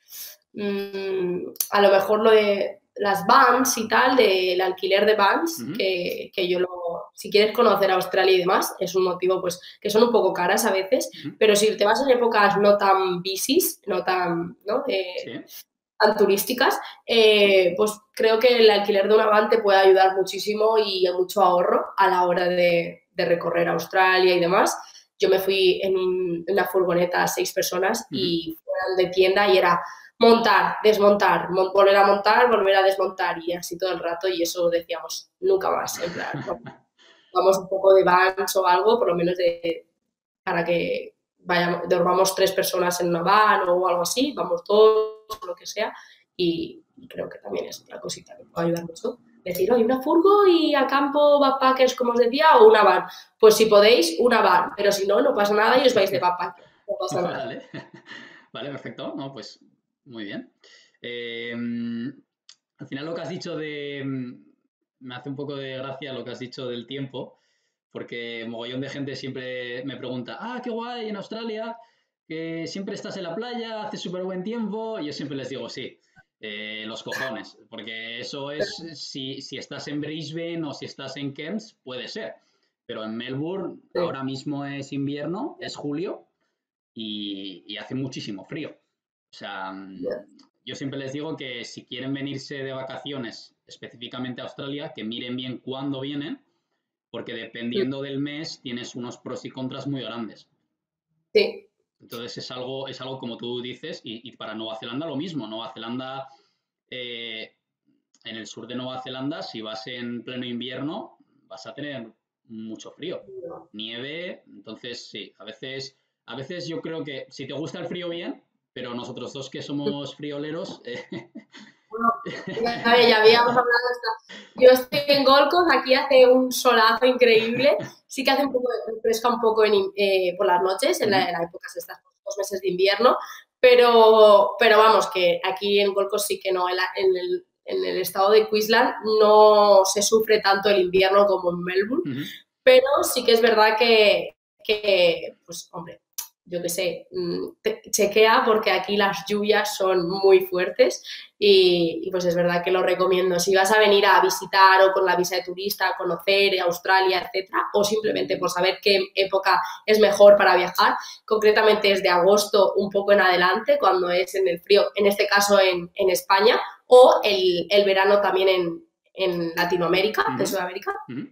a lo mejor lo de las vans y tal, del alquiler de vans, que yo si quieres conocer Australia y demás, es un motivo pues que son un poco caras a veces, pero si te vas en épocas no tan bicis, no tan, ¿no? Tan turísticas, pues creo que el alquiler de una van te puede ayudar muchísimo y a mucho ahorro a la hora de recorrer Australia y demás. Yo me fui en una furgoneta 6 personas y fueron de tienda y era montar, desmontar, volver a montar, volver a desmontar y así todo el rato y eso decíamos nunca más, en plan, vamos un poco de vans o algo, por lo menos para que dormamos 3 personas en una van o algo así, vamos todos, lo que sea, y creo que también es otra cosita que puede ayudar mucho. Decir, oye, una furgo y a campo backpackers, como os decía, o una van. Pues si podéis, una van, pero si no, no pasa nada y os vais de backpacker. No pasa nada. Vale, vale, perfecto. No, pues muy bien. Al final lo que has dicho me hace un poco de gracia lo que has dicho del tiempo, porque mogollón de gente siempre me pregunta, ah, qué guay en Australia, que siempre estás en la playa, hace súper buen tiempo, y yo siempre les digo, sí, los cojones, porque eso es, si estás en Brisbane o si estás en Cairns, puede ser, pero en Melbourne Sí. ahora mismo es invierno, es julio, y hace muchísimo frío. O sea, yo siempre les digo que si quieren venirse de vacaciones específicamente a Australia, que miren bien cuándo vienen, porque dependiendo del mes tienes unos pros y contras muy grandes. Sí. Entonces es algo como tú dices, y para Nueva Zelanda lo mismo. Nueva Zelanda, en el sur de Nueva Zelanda, si vas en pleno invierno, vas a tener mucho frío, nieve. Entonces sí, a veces yo creo que si te gusta el frío bien, pero nosotros dos que somos frioleros, Bueno, ya habíamos hablado de esto. Yo estoy en Gold Coast, aquí hace un solazo increíble. Sí que hace un poco de fresca un poco por las noches, en la época de estas 2 meses de invierno, pero vamos, que aquí en Gold Coast sí que no, en el estado de Queensland no se sufre tanto el invierno como en Melbourne, pero sí que es verdad que pues hombre, yo qué sé, chequea porque aquí las lluvias son muy fuertes y pues es verdad que lo recomiendo. Si vas a venir a visitar o con la visa de turista, a conocer Australia, etcétera, o simplemente por saber qué época es mejor para viajar, concretamente es de agosto un poco en adelante, cuando es en el frío, en este caso en España, o el verano también en Latinoamérica, en Sudamérica.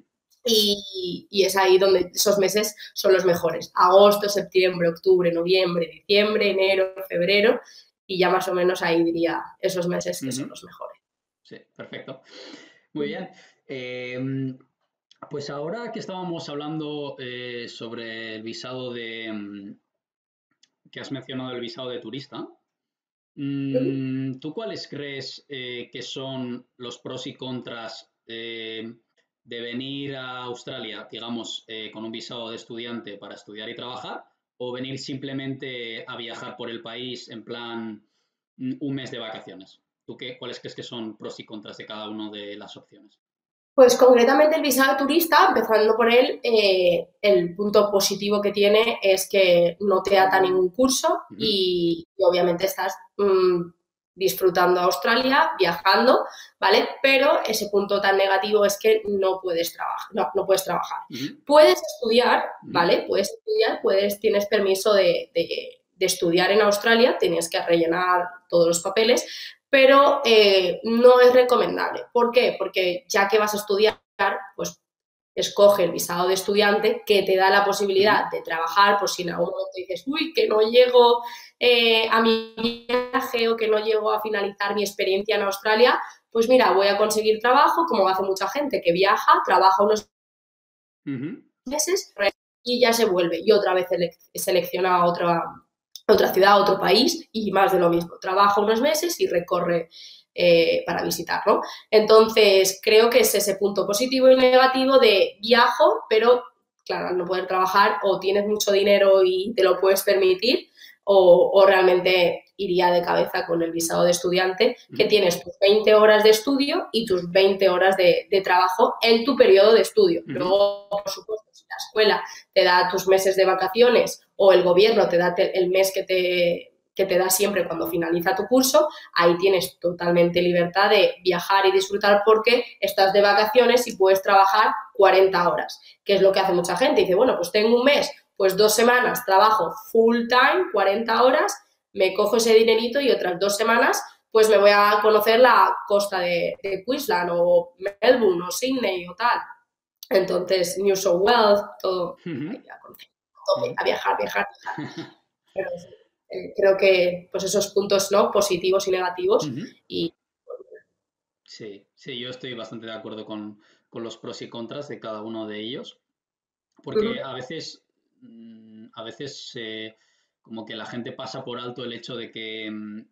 Y es ahí donde esos meses son los mejores. Agosto, septiembre, octubre, noviembre, diciembre, enero, febrero, y ya más o menos ahí diría esos meses que son los mejores. Sí, perfecto. Muy bien. Pues ahora que estábamos hablando sobre el visado que has mencionado el visado de turista, ¿tú cuáles crees que son los pros y contras de venir a Australia, digamos, con un visado de estudiante para estudiar y trabajar, o venir simplemente a viajar por el país en plan un mes de vacaciones? ¿Cuáles crees que son pros y contras de cada una de las opciones? Pues concretamente el visado turista, empezando por él, el punto positivo que tiene es que no te ata ningún curso y obviamente estás disfrutando Australia, viajando, ¿vale? Pero ese punto tan negativo es que no puedes trabajar, no puedes trabajar. Puedes estudiar, ¿vale? Puedes estudiar, tienes permiso de estudiar en Australia, tienes que rellenar todos los papeles, pero no es recomendable. ¿Por qué? Porque ya que vas a estudiar, pues escoge el visado de estudiante que te da la posibilidad de trabajar, por si en algún momento dices, uy, que no llego a mi viaje o que no llego a finalizar mi experiencia en Australia, pues mira, voy a conseguir trabajo, como hace mucha gente que viaja, trabaja unos meses y ya se vuelve y otra vez selecciona otra ciudad, otro país y más de lo mismo. Trabaja unos meses y recorre para visitarlo. Entonces, creo que es ese punto positivo y negativo de viajo, pero claro, al no poder trabajar o tienes mucho dinero y te lo puedes permitir o realmente iría de cabeza con el visado de estudiante, que tienes tus 20 horas de estudio y tus 20 horas de trabajo en tu periodo de estudio. Luego, por supuesto, si la escuela te da tus meses de vacaciones o el gobierno te da el mes que te da siempre cuando finaliza tu curso, ahí tienes totalmente libertad de viajar y disfrutar porque estás de vacaciones y puedes trabajar 40 horas, que es lo que hace mucha gente. Dice, bueno, pues tengo un mes, pues 2 semanas trabajo full time, 40 horas, me cojo ese dinerito y otras 2 semanas pues me voy a conocer la costa de Queensland o Melbourne o Sydney o tal. Entonces, New South Wales, todo, a viajar. Pero creo que pues esos puntos, ¿no?, positivos y negativos. Y Sí, sí, yo estoy bastante de acuerdo con los pros y contras de cada uno de ellos, porque a veces como que la gente pasa por alto el hecho de que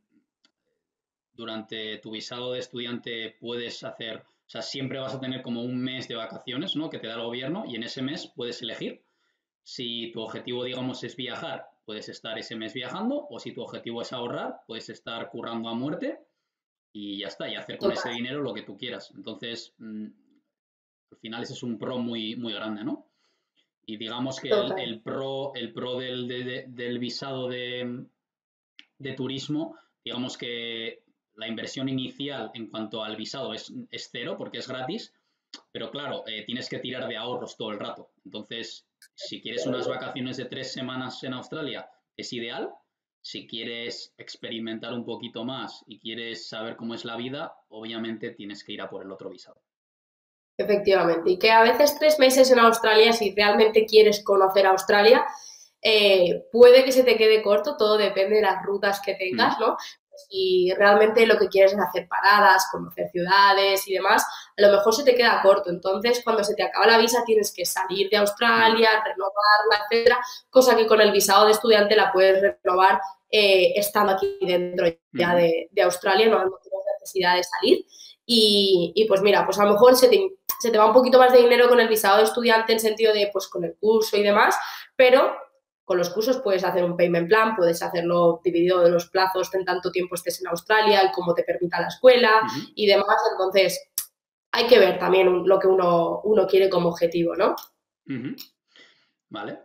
durante tu visado de estudiante puedes hacer, o sea, siempre vas a tener como un mes de vacaciones, ¿no?, que te da el gobierno y en ese mes puedes elegir. Si tu objetivo, digamos, es viajar, puedes estar ese mes viajando, o si tu objetivo es ahorrar, puedes estar currando a muerte y ya está, y hacer con ese dinero lo que tú quieras. Entonces, al final ese es un pro muy, muy grande, ¿no? Y digamos que el pro del visado de turismo, digamos que la inversión inicial en cuanto al visado es cero porque es gratis, pero claro, tienes que tirar de ahorros todo el rato. Entonces, si quieres unas vacaciones de 3 semanas en Australia, es ideal. Si quieres experimentar un poquito más y quieres saber cómo es la vida, obviamente tienes que ir a por el otro visado. efectivamente. Y que a veces 3 meses en Australia, si realmente quieres conocer Australia, puede que se te quede corto, todo depende de las rutas que tengas, ¿no? Si realmente lo que quieres es hacer paradas, conocer ciudades y demás, a lo mejor se te queda corto. Entonces, cuando se te acaba la visa, tienes que salir de Australia, renovarla, etcétera, cosa que con el visado de estudiante la puedes renovar estando aquí dentro ya de Australia, no tienes necesidad de salir. Y pues mira, pues a lo mejor se te va un poquito más de dinero con el visado de estudiante en sentido de, pues con el curso y demás, pero con los cursos puedes hacer un payment plan, puedes hacerlo dividido de los plazos en tanto tiempo estés en Australia y cómo te permita la escuela y demás. Entonces, hay que ver también lo que uno quiere como objetivo, ¿no? Vale.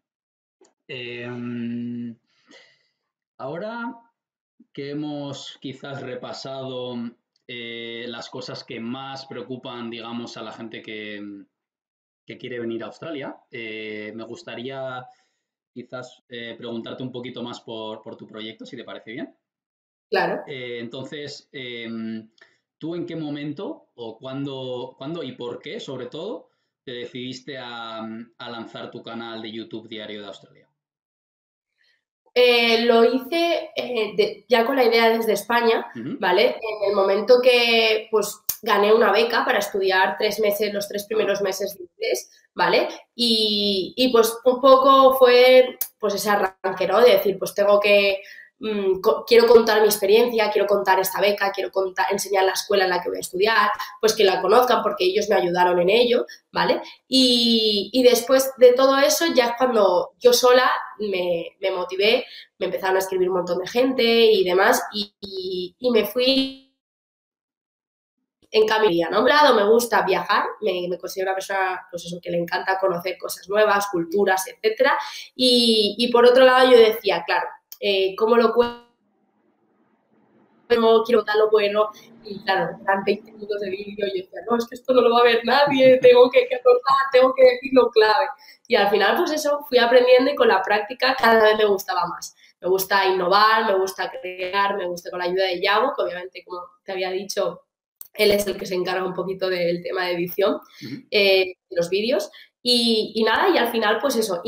Ahora que hemos quizás repasado las cosas que más preocupan, digamos, a la gente que quiere venir a Australia, me gustaría quizás preguntarte un poquito más por tu proyecto, si te parece bien. Claro. Entonces, ¿tú en qué momento o cuándo y por qué, sobre todo, te decidiste a lanzar tu canal de YouTube Diario de Australia? Lo hice ya con la idea desde España, ¿vale? En el momento que pues gané una beca para estudiar 3 meses, los 3 primeros meses de inglés, ¿vale? Y pues un poco fue pues ese arranque, ¿no? De decir, pues tengo que, quiero contar mi experiencia, quiero contar esta beca, quiero enseñar la escuela en la que voy a estudiar, pues que la conozcan porque ellos me ayudaron en ello, ¿vale? Y después de todo eso, ya es cuando yo sola me motivé, me empezaron a escribir un montón de gente y demás, y me fui en cambio, ¿no? Me gusta viajar, me considero una persona pues eso, que le encanta conocer cosas nuevas, culturas, etcétera, y por otro lado yo decía, claro, ¿cómo lo cuento? Quiero dar lo bueno, y claro, eran 20 minutos de vídeo y yo decía, no, es que esto no lo va a ver nadie, tengo que cortar, tengo que decir lo clave. Y al final, pues eso, fui aprendiendo y con la práctica cada vez me gustaba más. Me gusta innovar, me gusta crear, me gusta con la ayuda de Yago, que obviamente, como te había dicho, él es el que se encarga un poquito del tema de edición de los vídeos. Y nada, y al final, pues eso,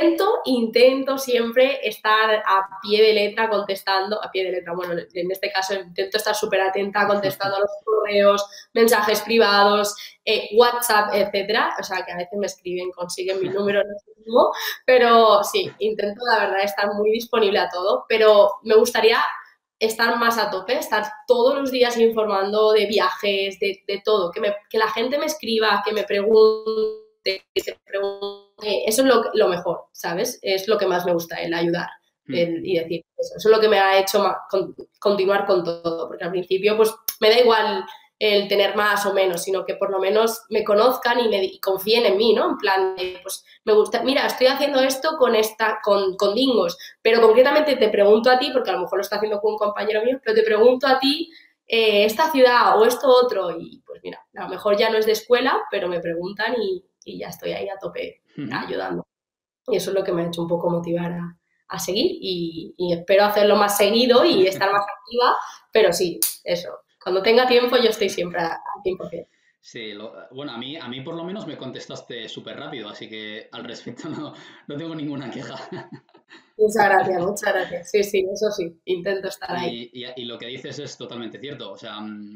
intento siempre estar a pie de letra contestando, a pie de letra, bueno, en este caso intento estar súper atenta contestando a los correos, mensajes privados, WhatsApp, etcétera. O sea, que a veces me escriben, consiguen mi número, no sé cómo, pero sí, intento, la verdad, estar muy disponible a todo, pero me gustaría estar más a tope, estar todos los días informando de viajes, de todo, que la gente me escriba, que me pregunte, que te pregunte, eso es lo mejor, ¿sabes? Es lo que más me gusta, el ayudar y decir eso. Eso es lo que me ha hecho continuar con todo, porque al principio pues me da igual el tener más o menos, sino que por lo menos me conozcan y confíen en mí, ¿no? En plan, pues me gusta, mira, estoy haciendo esto con Dingos, pero concretamente te pregunto a ti, porque a lo mejor lo está haciendo con un compañero mío, pero te pregunto a ti esta ciudad o esto otro, y pues mira, a lo mejor ya no es de escuela, pero me preguntan y ya estoy ahí a tope ayudando. Y eso es lo que me ha hecho un poco motivar a seguir y espero hacerlo más seguido y estar más activa, pero sí, eso. Cuando tenga tiempo yo estoy siempre al 100%. Sí, bueno, a mí por lo menos me contestaste súper rápido, así que al respecto no tengo ninguna queja. Muchas gracias, muchas gracias. Sí, sí, eso sí, intento estar ahí. Y lo que dices es totalmente cierto. O sea,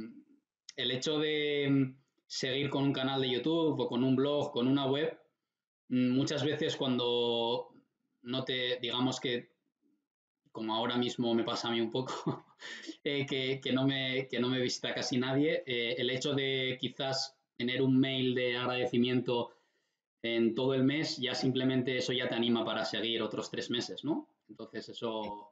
el hecho de seguir con un canal de YouTube o con un blog, con una web, muchas veces cuando no te, digamos que, como ahora mismo me pasa a mí un poco, que no me visita casi nadie, el hecho de quizás tener un mail de agradecimiento en todo el mes, ya simplemente eso ya te anima para seguir otros 3 meses, ¿no? Entonces eso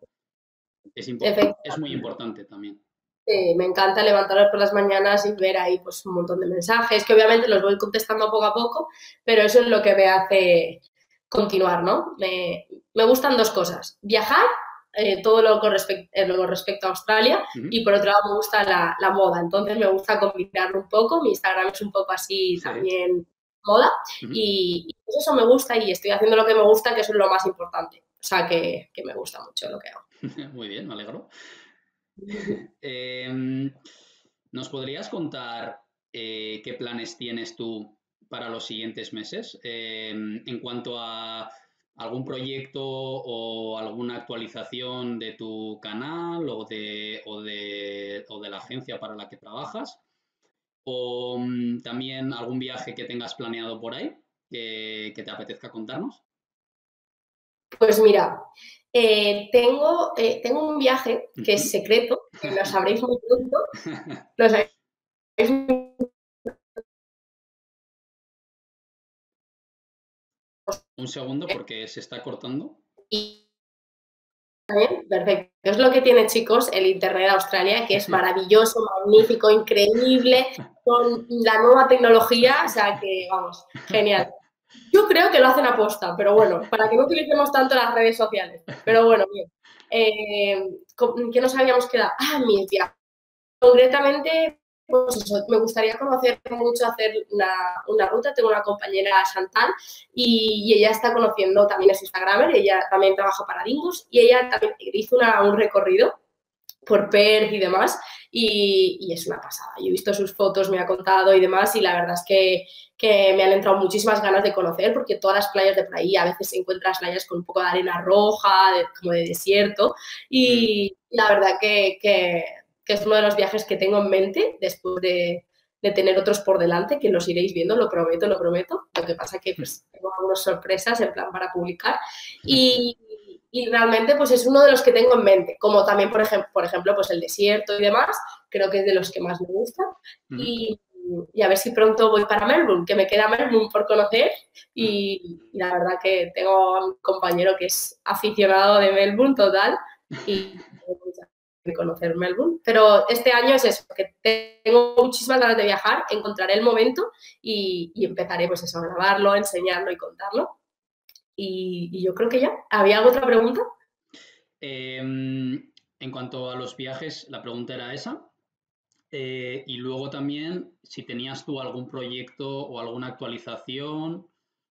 es muy importante también. Me encanta levantarme por las mañanas y ver ahí pues un montón de mensajes, que obviamente los voy contestando poco a poco, pero eso es lo que me hace continuar, ¿no? Me gustan dos cosas, viajar, todo lo con respecto a Australia, y por otro lado me gusta la moda, entonces me gusta combinarlo un poco, mi Instagram es un poco así también moda, y eso me gusta y estoy haciendo lo que me gusta, que eso es lo más importante, o sea que me gusta mucho lo que hago. Muy bien, me alegro. ¿Nos podrías contar ¿qué planes tienes tú para los siguientes meses? En cuanto a algún proyecto o alguna actualización de tu canal o de la agencia para la que trabajas, o también algún viaje que tengas planeado por ahí que te apetezca contarnos. Pues mira, tengo un viaje que es secreto, que lo sabréis muy pronto. Lo sabréis muy Un segundo porque se está cortando. Perfecto. Es lo que tiene, chicos, el Internet de Australia, que es maravilloso, magnífico, increíble, con la nueva tecnología, o sea que, vamos, genial. Yo creo que lo hacen aposta, pero bueno, para que no utilicemos tanto las redes sociales. Pero bueno, bien. ¿Qué nos habíamos quedado? Ah, mis viajes. Concretamente, pues eso, me gustaría conocer mucho, hacer una ruta. Tengo una compañera, Chantal, y ella está conociendo, también es Instagramer, ella también trabaja para Dingus, y ella también hizo un recorrido por Perth y demás, y es una pasada. Yo he visto sus fotos, me ha contado y demás, y la verdad es que me han entrado muchísimas ganas de conocer, porque todas las playas de por ahí a veces encuentras playas con un poco de arena roja, como de desierto, y la verdad que es uno de los viajes que tengo en mente después de tener otros por delante, que los iréis viendo, lo prometo, lo prometo. Lo que pasa que pues, tengo algunas sorpresas en plan para publicar. Y realmente pues es uno de los que tengo en mente, como también, por ejemplo, pues el desierto y demás, creo que es de los que más me gusta. Y a ver si pronto voy para Melbourne, que me queda Melbourne por conocer. Y la verdad que tengo a un compañero que es aficionado de Melbourne total y de conocer Melbourne. Pero este año es eso, que tengo muchísimas ganas de viajar, encontraré el momento y empezaré pues eso, a grabarlo, a enseñarlo y contarlo. Y yo creo que ya. ¿Había alguna otra pregunta? En cuanto a los viajes, la pregunta era esa. Y luego también, si tenías tú algún proyecto o alguna actualización.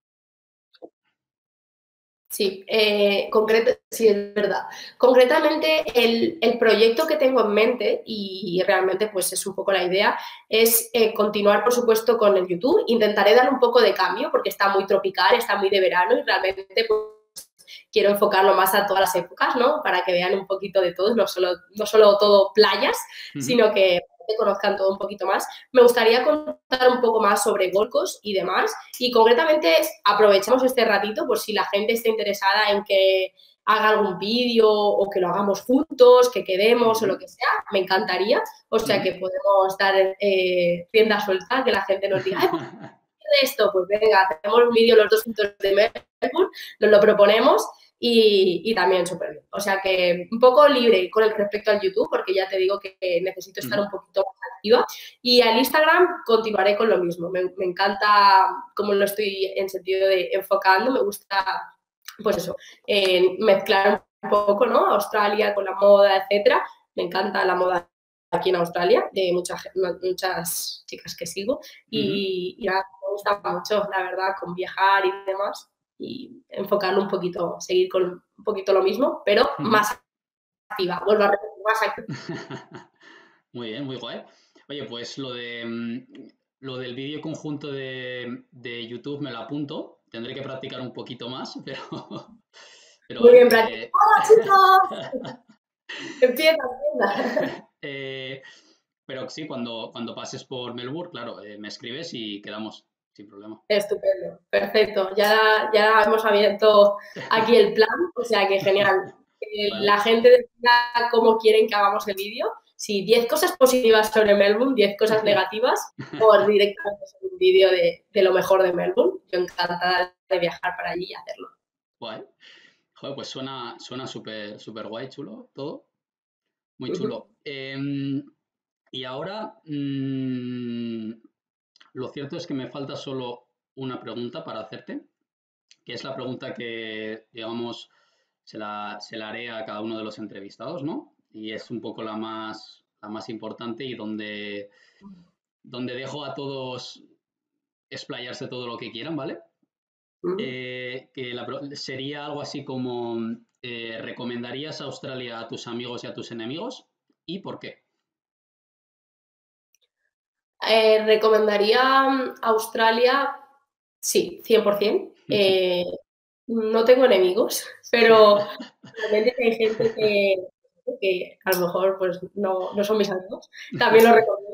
Sí, sí, es verdad. Concretamente, el proyecto que tengo en mente, y realmente pues es un poco la idea, es continuar, por supuesto, con el YouTube. Intentaré dar un poco de cambio porque está muy tropical, está muy de verano y realmente pues, quiero enfocarlo más a todas las épocas, ¿no? Para que vean un poquito de todo, no solo todo playas, sino que conozcan todo un poquito más. Me gustaría contar un poco más sobre Gold Coast y demás, y concretamente aprovechamos este ratito por si la gente está interesada en que haga algún vídeo o que lo hagamos juntos, que quedemos o lo que sea, me encantaría. O sea que podemos dar rienda suelta, que la gente nos diga, esto, pues venga, hacemos un vídeo los dos juntos de Melbourne, nos lo proponemos y también súper bien. O sea que un poco libre con el respecto al YouTube, porque ya te digo que necesito estar un poquito más activa. Y al Instagram continuaré con lo mismo. Me encanta cómo lo estoy en sentido de enfocando, me gusta, pues eso, mezclar un poco, ¿no? Australia con la moda, etcétera. Me encanta la moda aquí en Australia, de muchas chicas que sigo. Y nada, me gusta mucho, la verdad, con viajar y demás. Y enfocarlo un poquito, seguir con un poquito lo mismo, pero más activa. Vuelvo a repetir, más activa. Muy bien, muy guay. Oye, pues lo del vídeo conjunto de YouTube me lo apunto. Tendré que practicar un poquito más, pero Muy vale. bien, practicado. ¡Hola, chicos! Empieza. Pero sí, cuando pases por Melbourne, claro, me escribes y quedamos sin problema. Estupendo, perfecto. Ya hemos abierto aquí el plan, o sea que genial. Vale. La gente decida cómo quieren que hagamos el vídeo. Si 10 cosas positivas sobre Melbourne, 10 cosas negativas, o directamente un vídeo de lo mejor de Melbourne. Yo encantada de viajar para allí y hacerlo. Guay. Joder, pues suena súper súper guay, chulo, todo. Muy chulo. Y ahora, lo cierto es que me falta solo una pregunta para hacerte, que es la pregunta que, digamos, se la haré a cada uno de los entrevistados, ¿no? Y es un poco la más importante y donde dejo a todos explayarse todo lo que quieran, ¿vale? Sería algo así como, ¿recomendarías Australia a tus amigos y a tus enemigos? ¿Y por qué? Recomendaría Australia, sí, 100%. No tengo enemigos, pero realmente hay gente que a lo mejor pues, no son mis amigos. También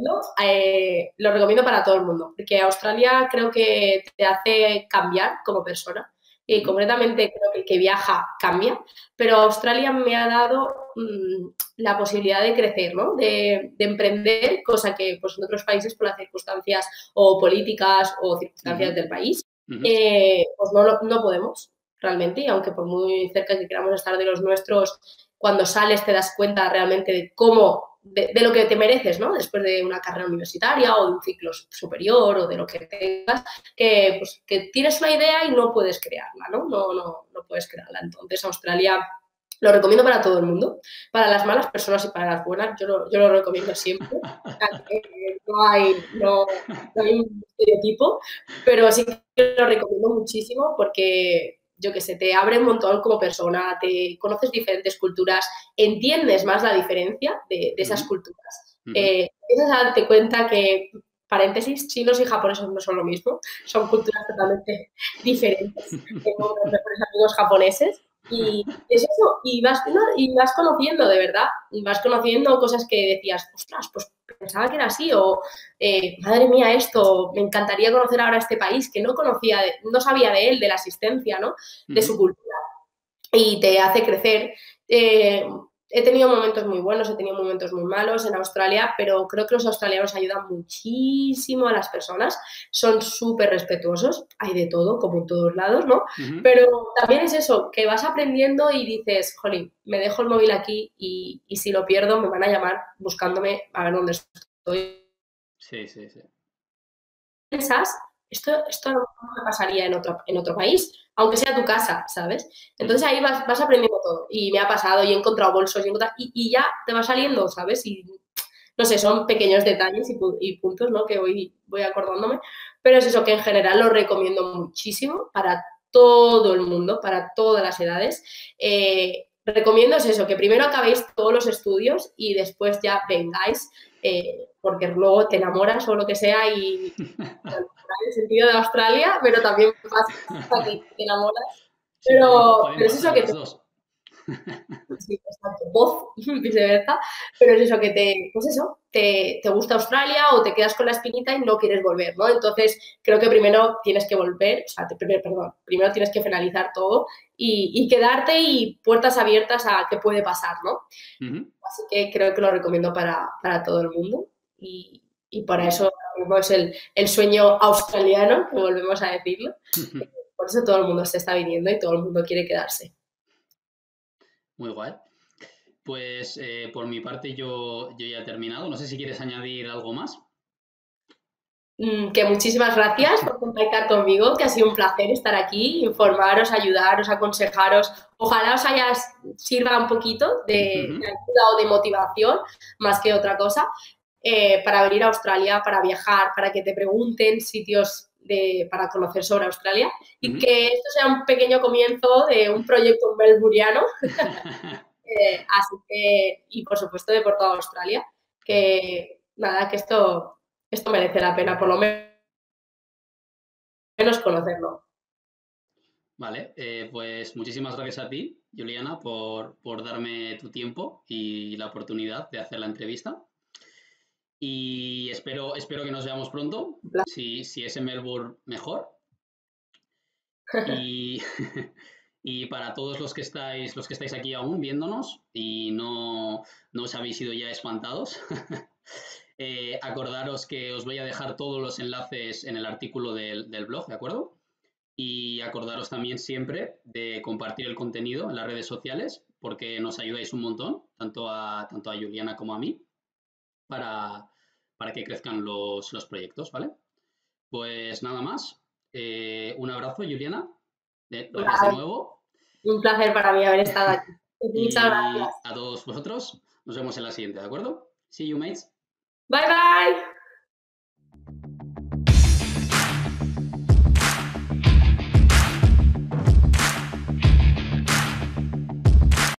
lo recomiendo para todo el mundo, porque Australia creo que te hace cambiar como persona. Y concretamente creo que el que viaja cambia, pero Australia me ha dado la posibilidad de crecer, ¿no? De emprender, cosa que pues, en otros países por las circunstancias o políticas o circunstancias del país, pues no podemos realmente, y aunque por muy cerca que queramos estar de los nuestros, cuando sales te das cuenta realmente de cómo, de lo que te mereces, ¿no? Después de una carrera universitaria o de un ciclo superior o de lo que tengas, que tienes una idea y no puedes crearla, ¿no? No puedes crearla. Entonces, Australia lo recomiendo para todo el mundo, para las malas personas y para las buenas, yo lo recomiendo siempre. No hay un estereotipo, pero sí que lo recomiendo muchísimo porque yo que sé, te abre un montón como persona, te conoces diferentes culturas, entiendes más la diferencia de esas culturas. Empiezas a darte cuenta que, paréntesis, chinos y japoneses no son lo mismo, son culturas totalmente diferentes. Tengo unos mejores amigos japoneses y es eso, y vas conociendo, de verdad, vas conociendo cosas que decías, ostras, pues pensaba que era así, o madre mía, esto, me encantaría conocer ahora este país que no conocía, no sabía de él, de la existencia, ¿no? De su cultura. Y te hace crecer. He tenido momentos muy buenos, he tenido momentos muy malos en Australia, pero creo que los australianos ayudan muchísimo a las personas, son súper respetuosos, hay de todo, como en todos lados, ¿no? Pero también es eso, que vas aprendiendo y dices, jolín, me dejo el móvil aquí y si lo pierdo me van a llamar buscándome a ver dónde estoy. Sí. Piensas, esto no me pasaría en otro país, aunque sea tu casa, ¿sabes? Entonces ahí vas aprendiendo todo. Y me ha pasado, y he encontrado bolsos, y ya te va saliendo, ¿sabes? Y no sé, son pequeños detalles y puntos, ¿no? Que hoy voy acordándome. Pero es eso que en general lo recomiendo muchísimo para todo el mundo, para todas las edades. Recomiendo es eso, que primero acabéis todos los estudios y después ya vengáis, porque luego te enamoras o lo que sea y en el sentido de Australia, pero también pasa que te enamoras. Sí, Pero pueden es eso pasar que las dos. sí, exacto, voz, viceversa, pero es eso que pues eso, te gusta Australia o te quedas con la espinita y no quieres volver, ¿no? Entonces, creo que primero tienes que volver, o sea, primero tienes que finalizar todo y quedarte y puertas abiertas a qué puede pasar, ¿no? Así que creo que lo recomiendo para todo el mundo y para eso es el sueño australiano, que volvemos a decirlo. Por eso todo el mundo se está viniendo y todo el mundo quiere quedarse. Muy guay. Pues por mi parte yo ya he terminado. No sé si quieres añadir algo más. Que muchísimas gracias por contactar conmigo, que ha sido un placer estar aquí, informaros, ayudaros, aconsejaros. Ojalá os sirva un poquito de ayuda o de motivación, más que otra cosa, para venir a Australia, para viajar, para que te pregunten sitios para conocer sobre Australia y que esto sea un pequeño comienzo de un proyecto melbourniano. Así que, y por supuesto de por toda Australia, que nada, que esto merece la pena, por lo menos conocerlo. Vale, pues muchísimas gracias a ti, Juliana, por darme tu tiempo y la oportunidad de hacer la entrevista. Y espero que nos veamos pronto. Si es en Melbourne, mejor. Y, y para todos los que estáis aquí aún viéndonos y no os habéis ido ya espantados, acordaros que os voy a dejar todos los enlaces en el artículo del blog, ¿de acuerdo? Y acordaros también siempre de compartir el contenido en las redes sociales porque nos ayudáis un montón, tanto a Juliana como a mí, para que crezcan los proyectos, ¿vale? Pues nada más. Un abrazo, Juliana. Gracias de nuevo. Un placer para mí haber estado aquí. Muchas Y gracias. a todos vosotros, nos vemos en la siguiente, ¿de acuerdo? See you, mates. Bye, bye.